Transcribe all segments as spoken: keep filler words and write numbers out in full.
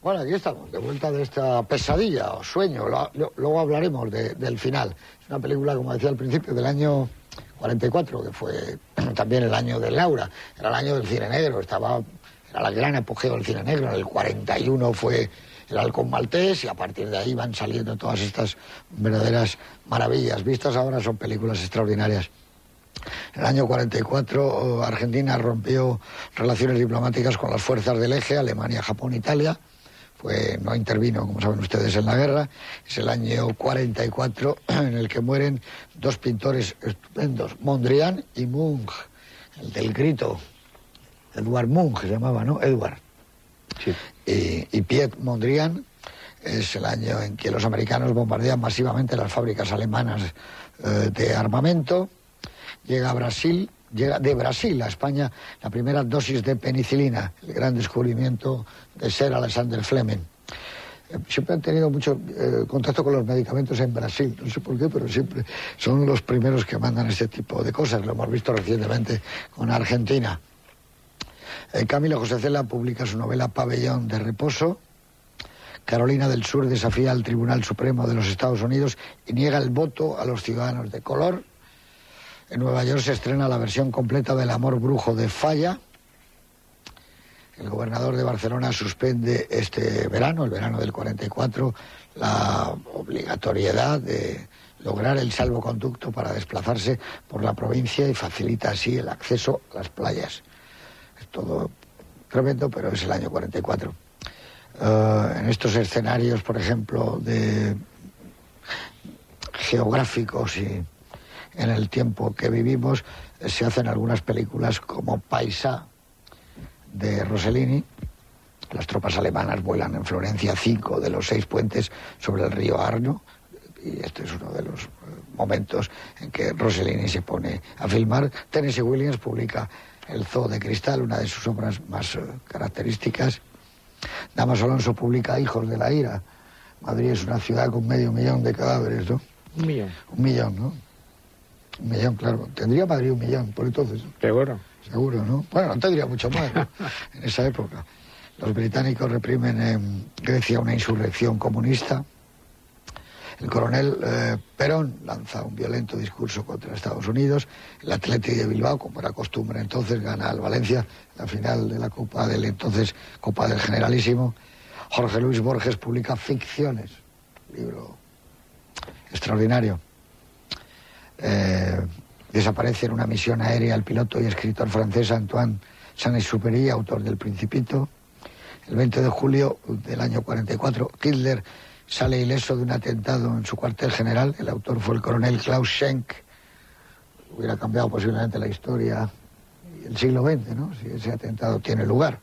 Bueno, aquí estamos, de vuelta de esta pesadilla o sueño. Lo, lo, luego hablaremos de, del final. Es una película, como decía al principio, del año cuarenta y cuatro, que fue también el año de Laura. Era el año del cine negro, estaba, era la gran apogeo del cine negro. En el cuarenta y uno fue El Halcón Maltés y a partir de ahí van saliendo todas estas verdaderas maravillas. Vistas ahora son películas extraordinarias. En el año cuarenta y cuatro Argentina rompió relaciones diplomáticas con las fuerzas del eje, Alemania, Japón, Italia. Pues no intervino, como saben ustedes, en la guerra. Es el año cuarenta y cuatro en el que mueren dos pintores estupendos, Mondrian y Munch, el del grito. Edward Munch se llamaba, ¿no? Edward. Sí. Y, y Piet Mondrian es el año en que los americanos bombardean masivamente las fábricas alemanas eh, de armamento. Llega a Brasil, llega de Brasil a España la primera dosis de penicilina, el gran descubrimiento de Sir Alexander Fleming. Eh, siempre han tenido mucho eh, contacto con los medicamentos en Brasil, no sé por qué, pero siempre son los primeros que mandan este tipo de cosas. Lo hemos visto recientemente con Argentina. Eh, Camilo José Cela publica su novela Pabellón de Reposo. Carolina del Sur desafía al Tribunal Supremo de los Estados Unidos y niega el voto a los ciudadanos de color. En Nueva York se estrena la versión completa del Amor Brujo de Falla. El gobernador de Barcelona suspende este verano, el verano del cuarenta y cuatro, la obligatoriedad de lograr el salvoconducto para desplazarse por la provincia y facilita así el acceso a las playas. Es todo tremendo, pero es el año cuarenta y cuatro. Uh, en estos escenarios, por ejemplo, de geográficos y en el tiempo que vivimos, se hacen algunas películas como Paisà de Rossellini. Las tropas alemanas vuelan en Florencia cinco de los seis puentes sobre el río Arno, y este es uno de los momentos en que Rossellini se pone a filmar. Tennessee Williams publica El Zoo de Cristal, una de sus obras más uh, características. Damaso Alonso publica Hijos de la Ira. Madrid es una ciudad con medio millón de cadáveres, ¿no? Un millón. Un millón, ¿no? Un millón, claro. Tendría Madrid un millón, por entonces. Seguro. Seguro, ¿no? Bueno, no tendría mucho más, ¿no? En esa época. Los británicos reprimen en Grecia una insurrección comunista. El coronel eh, Perón lanza un violento discurso contra Estados Unidos. El Athletic de Bilbao, como era costumbre entonces, gana al Valencia la final de la Copa del entonces Copa del Generalísimo. Jorge Luis Borges publica Ficciones, libro extraordinario. Eh, desaparece en una misión aérea el piloto y escritor francés Antoine Saint-Exupéry, autor del Principito. El veinte de julio del año cuarenta y cuatro, Hitler sale ileso de un atentado en su cuartel general. El autor fue el coronel Klaus Schenk. Hubiera cambiado posiblemente la historia y el siglo veinte, ¿no?, si ese atentado tiene lugar.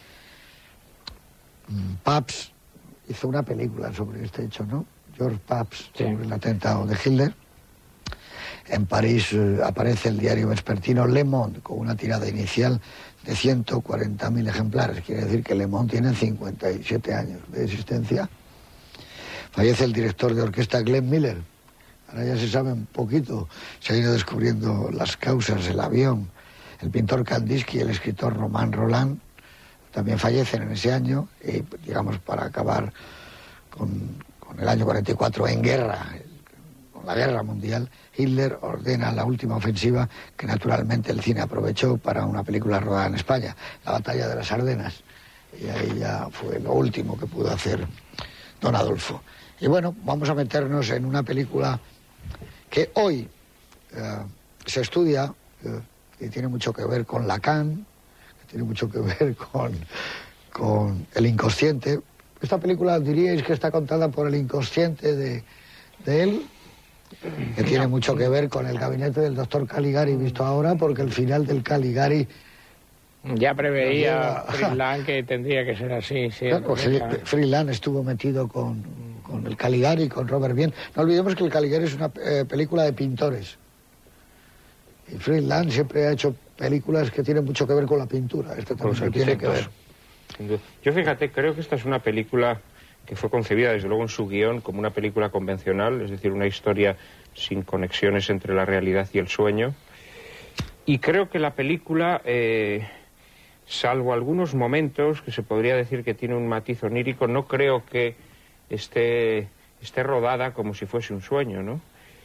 Pabst hizo una película sobre este hecho, ¿no? George Pabst, sí, sobre el atentado de Hitler. En París eh, aparece el diario vespertino Le Monde con una tirada inicial de ciento cuarenta mil ejemplares. Quiere decir que Le Monde tiene cincuenta y siete años de existencia. Fallece el director de orquesta Glenn Miller. Ahora ya se sabe un poquito, se han ido descubriendo las causas, el avión. El pintor Kandinsky y el escritor Romain Rolland también fallecen en ese año. Y, digamos, para acabar con, con el año cuarenta y cuatro en guerra, con la guerra mundial, Hitler ordena la última ofensiva que naturalmente el cine aprovechó para una película rodada en España, la Batalla de las Ardenas. Y ahí ya fue lo último que pudo hacer don Adolfo. Y bueno, vamos a meternos en una película que hoy eh, se estudia, eh, que tiene mucho que ver con Lacan, que tiene mucho que ver con, con el inconsciente. Esta película diríais que está contada por el inconsciente de, de él, que tiene mucho que ver con el gabinete del doctor Caligari visto ahora, porque el final del Caligari ya preveía Fritz que tendría que ser así. Sí, claro, Fritz Lang estuvo metido con, con el Caligari, con Robert Bien. No olvidemos que el Caligari es una eh, película de pintores. Y Fritz Lang siempre ha hecho películas que tienen mucho que ver con la pintura. Este también tiene que ver. Yo, fíjate, creo que esta es una película que fue concebida desde luego en su guión como una película convencional, es decir, una historia sin conexiones entre la realidad y el sueño. Y creo que la película eh, salvo algunos momentos que se podría decir que tiene un matiz onírico, no creo que esté, esté rodada como si fuese un sueño, ¿no?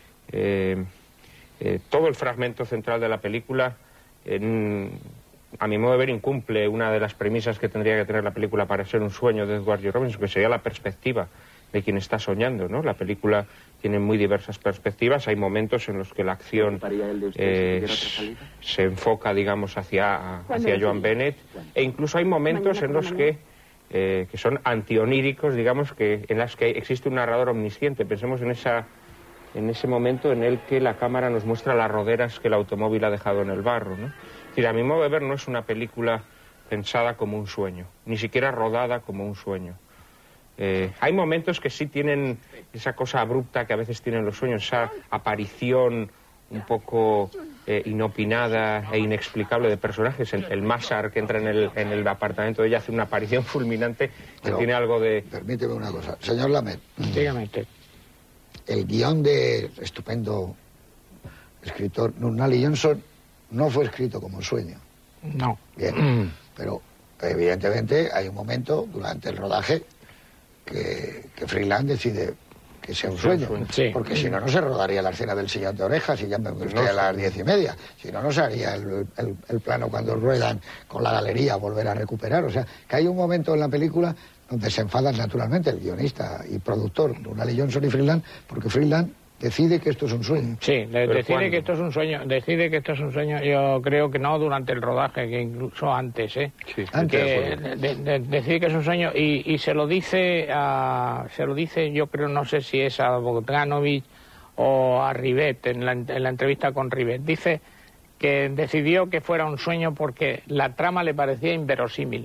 Eh, eh, todo el fragmento central de la película, en, a mi modo de ver, incumple una de las premisas que tendría que tener la película para ser un sueño de Edward G. Robinson, que sería la perspectiva de quien está soñando, ¿no? La película tiene muy diversas perspectivas. Hay momentos en los que la acción eh, se enfoca, digamos, hacia, hacia Joan Bennett, e incluso hay momentos en los que, eh, que son antioníricos, digamos, que en las que existe un narrador omnisciente. Pensemos en, esa, en ese momento en el que la cámara nos muestra las roderas que el automóvil ha dejado en el barro, ¿no? Es decir, a mi modo de ver, no es una película pensada como un sueño, ni siquiera rodada como un sueño. Eh, hay momentos que sí tienen esa cosa abrupta que a veces tienen los sueños, esa aparición un poco eh, inopinada e inexplicable de personajes. El, el Masar que entra en el, en el apartamento de ella hace una aparición fulminante que Pero, tiene algo de... Permíteme una cosa. Señor Lamet. Dígame usted. El guión de estupendo escritor Nunnally Johnson no fue escrito como un sueño. No. Bien. Pero evidentemente hay un momento durante el rodaje que, que Freeland decide que sea un sueño, sí. Porque si no, no se rodaría la escena del sillón de orejas y ya me gustaría a las diez y media, si no, no se haría el, el, el plano cuando ruedan con la galería volver a recuperar. O sea, que hay un momento en la película donde se enfadan naturalmente el guionista y productor Nunnally Johnson y Freeland, porque Freeland decide que esto es un sueño. Sí, de, decide ¿cuándo? que esto es un sueño, decide que esto es un sueño. Yo creo que no durante el rodaje, que incluso antes, ¿eh? Sí, antes. Que de, de, decide que es un sueño y, y se lo dice a, se lo dice, yo creo, no sé si es a Bogdanovich o a Rivet en la, en la entrevista con Rivet. Dice que decidió que fuera un sueño porque la trama le parecía inverosímil.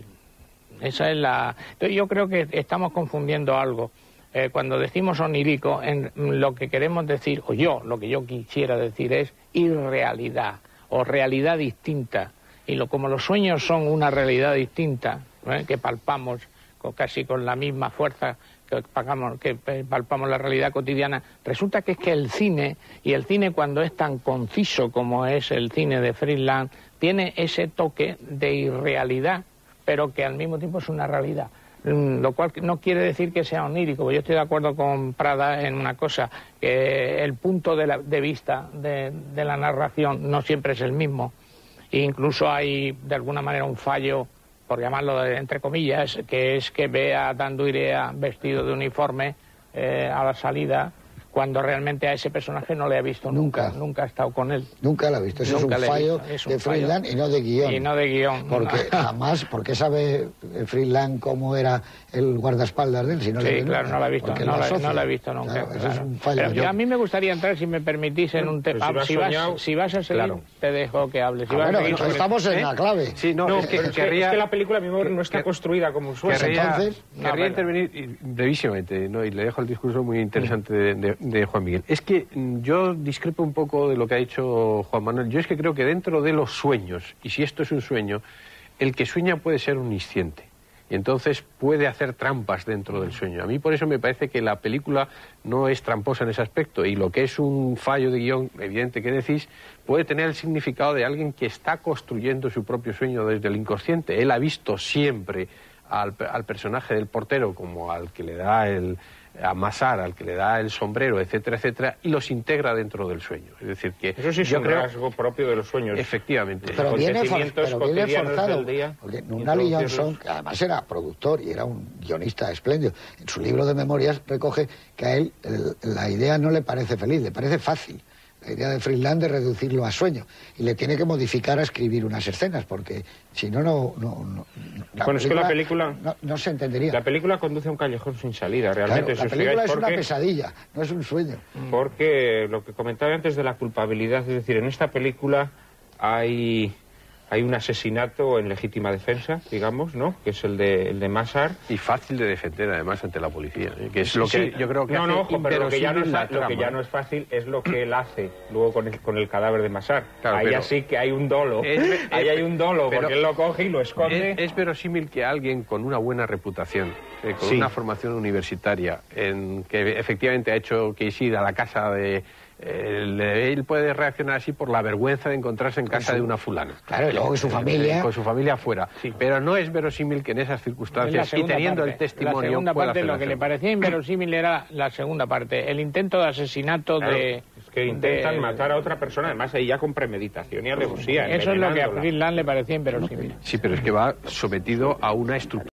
Esa es la. Yo creo que estamos confundiendo algo. Eh, cuando decimos onírico, en lo que queremos decir, o yo, lo que yo quisiera decir es irrealidad, o realidad distinta. Y lo, como los sueños son una realidad distinta, ¿eh? que palpamos con, casi con la misma fuerza que, pagamos, que palpamos la realidad cotidiana, resulta que es que el cine, y el cine cuando es tan conciso como es el cine de Freeland, tiene ese toque de irrealidad, pero que al mismo tiempo es una realidad. Lo cual no quiere decir que sea onírico, porque yo estoy de acuerdo con Prada en una cosa, que el punto de, la, de vista de, de la narración no siempre es el mismo. E incluso hay, de alguna manera, un fallo, por llamarlo de, entre comillas, que es que ve a Dan Duirea vestido de uniforme eh, a la salida, cuando realmente a ese personaje no le ha visto nunca, nunca, nunca ha estado con él. Nunca lo ha visto, eso nunca es un fallo es un de Freeland y no de guión. Y no de guión. Porque jamás, porque sabe Freeland cómo era el guardaespaldas de él, si no sí, le claro, no lo ha visto, no, la, no lo ha visto nunca. Claro, claro. Eso es un fallo. Pero yo, a mí me gustaría entrar, si me permitís, en un tema. Pues si, si, vas si vas a seguir, claro. te dejo que hables. Si ah, vas bueno, a seguir, estamos en ¿eh? la clave. Sí, no, no es, que, es, que, es que la película mismo no está construida como un sueño. Querría, Entonces, querría no, intervenir brevísimamente, ¿no? Y le dejo el discurso muy interesante de, de, de Juan Miguel. Es que yo discrepo un poco de lo que ha dicho Juan Manuel. Yo es que creo que dentro de los sueños, y si esto es un sueño, el que sueña puede ser omnisciente. Y entonces puede hacer trampas dentro del sueño. A mí por eso me parece que la película no es tramposa en ese aspecto. Y lo que es un fallo de guión, evidente que decís, puede tener el significado de alguien que está construyendo su propio sueño desde el inconsciente. Él ha visto siempre al, al personaje del portero como al que le da el... a Masar, al que le da el sombrero, etcétera, etcétera, y los integra dentro del sueño. Es decir, que eso sí es yo un creo... rasgo propio de los sueños. Efectivamente. Pero viene, for, pero viene forzado, del día, porque Nunnally Johnson, que además era productor y era un guionista espléndido, en su libro de memorias recoge que a él el, la idea no le parece feliz, le parece fácil. La idea de Freeland de reducirlo a sueño. Y le tiene que modificar a escribir unas escenas, porque si no, no... no, no la bueno, película, es que la película... No, no se entendería. La película conduce a un callejón sin salida, realmente. Claro, la película es porque, una pesadilla, no es un sueño. Porque lo que comentaba antes de la culpabilidad, es decir, en esta película hay... hay un asesinato en legítima defensa, digamos, ¿no? Que es el de, el de Masar. Y fácil de defender, además, ante la policía. ¿eh? Que es lo sí, que sí. yo creo que no, hace no, ojo, pero lo que, ya no es, lo que ya no es fácil es lo que él hace luego con el, con el cadáver de Masar. Claro, ahí sí que hay un dolo. Es, ahí es, hay un dolo, porque él lo coge y lo esconde. Es, es verosímil que alguien con una buena reputación, eh, con sí. una formación universitaria, en que efectivamente ha hecho que ir a la casa de... Él, él puede reaccionar así por la vergüenza de encontrarse en casa de una fulana. Claro, y luego que su familia... Eh, con su familia afuera. Sí. Pero no es verosímil que en esas circunstancias, y teniendo parte, el testimonio... La segunda pueda parte, lo que hacerlo. le parecía inverosímil era la segunda parte, el intento de asesinato Claro, de... es que intentan de- matar a otra persona, además ahí ya con premeditación y alevosía. Eso es lo que a envenenándola. Fritz Lang le parecía inverosímil. Sí, pero es que va sometido a una estructura